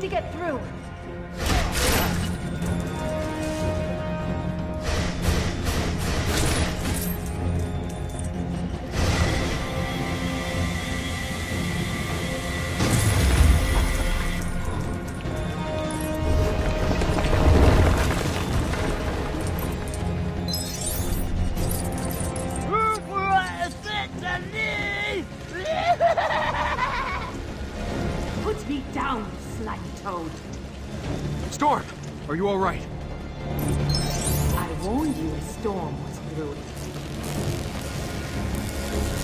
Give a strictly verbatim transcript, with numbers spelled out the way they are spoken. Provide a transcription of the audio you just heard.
to get through. Put me down, slimy toad. Storm, are you all right? I warned you a storm was brewing.